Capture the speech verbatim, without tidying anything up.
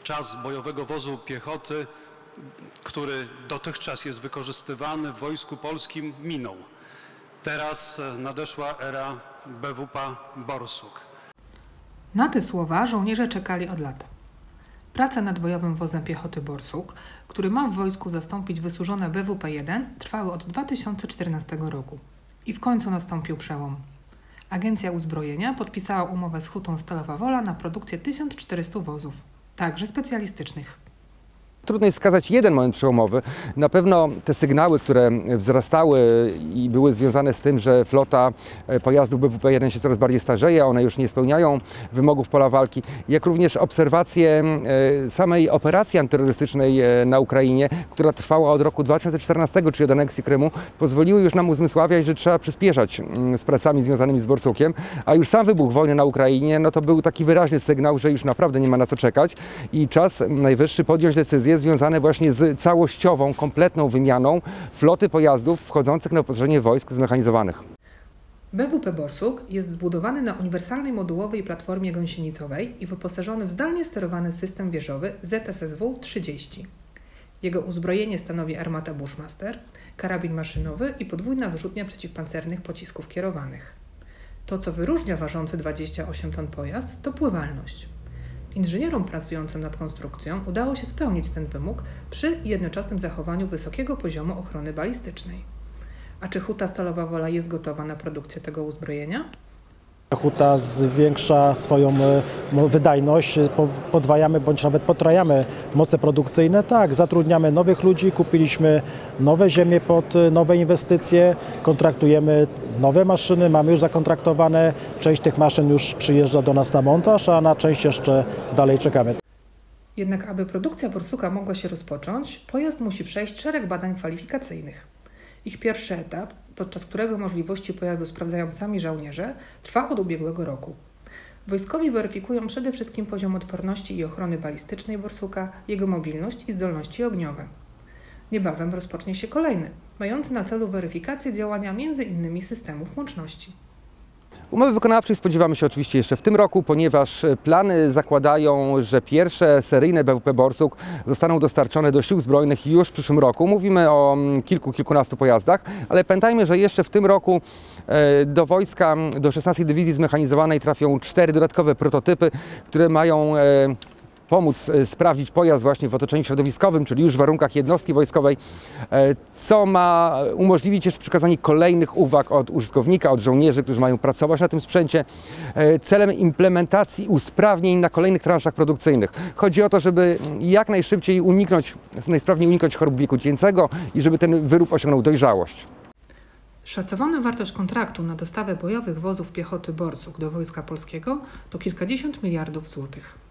czas bojowego wozu piechoty, który dotychczas jest wykorzystywany w Wojsku Polskim, minął. Teraz nadeszła era B W P Borsuk. Na te słowa żołnierze czekali od lat. Prace nad bojowym wozem piechoty Borsuk, który ma w wojsku zastąpić wysłużone B W P jeden, trwały od dwa tysiące czternastego roku. I w końcu nastąpił przełom. Agencja Uzbrojenia podpisała umowę z Hutą Stalowa Wola na produkcję tysiąc czterysta wozów, także specjalistycznych. Trudno jest wskazać jeden moment przełomowy. Na pewno te sygnały, które wzrastały i były związane z tym, że flota pojazdów B W P jeden się coraz bardziej starzeje, one już nie spełniają wymogów pola walki, jak również obserwacje samej operacji antyterrorystycznej na Ukrainie, która trwała od roku dwa tysiące czternastego, czyli od aneksji Krymu, pozwoliły już nam uzmysławiać, że trzeba przyspieszać z pracami związanymi z Borsukiem, a już sam wybuch wojny na Ukrainie, no to był taki wyraźny sygnał, że już naprawdę nie ma na co czekać i czas najwyższy podjąć decyzję związane właśnie z całościową, kompletną wymianą floty pojazdów wchodzących na wyposażenie wojsk zmechanizowanych. B W P Borsuk jest zbudowany na uniwersalnej modułowej platformie gąsienicowej i wyposażony w zdalnie sterowany system wieżowy Z S S W trzydzieści. Jego uzbrojenie stanowi armata Bushmaster, karabin maszynowy i podwójna wyrzutnia przeciwpancernych pocisków kierowanych. To, co wyróżnia ważący dwadzieścia osiem ton pojazd, to pływalność. Inżynierom pracującym nad konstrukcją udało się spełnić ten wymóg przy jednoczesnym zachowaniu wysokiego poziomu ochrony balistycznej. A czy Huta Stalowa Wola jest gotowa na produkcję tego uzbrojenia? Huta zwiększa swoją wydajność, podwajamy bądź nawet potrajamy moce produkcyjne. Tak, zatrudniamy nowych ludzi, kupiliśmy nowe ziemie pod nowe inwestycje, kontraktujemy nowe maszyny, mamy już zakontraktowane, część tych maszyn już przyjeżdża do nas na montaż, a na część jeszcze dalej czekamy. Jednak aby produkcja Borsuka mogła się rozpocząć, pojazd musi przejść szereg badań kwalifikacyjnych. Ich pierwszy etap, podczas którego możliwości pojazdu sprawdzają sami żołnierze, trwa od ubiegłego roku. Wojskowi weryfikują przede wszystkim poziom odporności i ochrony balistycznej Borsuka, jego mobilność i zdolności ogniowe. Niebawem rozpocznie się kolejny, mający na celu weryfikację działania między innymi systemów łączności. Umowy wykonawczej spodziewamy się oczywiście jeszcze w tym roku, ponieważ plany zakładają, że pierwsze seryjne B W P Borsuk zostaną dostarczone do sił zbrojnych już w przyszłym roku. Mówimy o kilku, kilkunastu pojazdach, ale pamiętajmy, że jeszcze w tym roku do wojska, do szesnastej Dywizji Zmechanizowanej trafią cztery dodatkowe prototypy, które mają pomóc sprawdzić pojazd właśnie w otoczeniu środowiskowym, czyli już w warunkach jednostki wojskowej, co ma umożliwić jeszcze przekazanie kolejnych uwag od użytkownika, od żołnierzy, którzy mają pracować na tym sprzęcie, celem implementacji usprawnień na kolejnych transzach produkcyjnych. Chodzi o to, żeby jak najszybciej uniknąć, najsprawniej uniknąć chorób wieku dziecięcego i żeby ten wyrób osiągnął dojrzałość. Szacowana wartość kontraktu na dostawę bojowych wozów piechoty Borsuk do Wojska Polskiego to kilkadziesiąt miliardów złotych.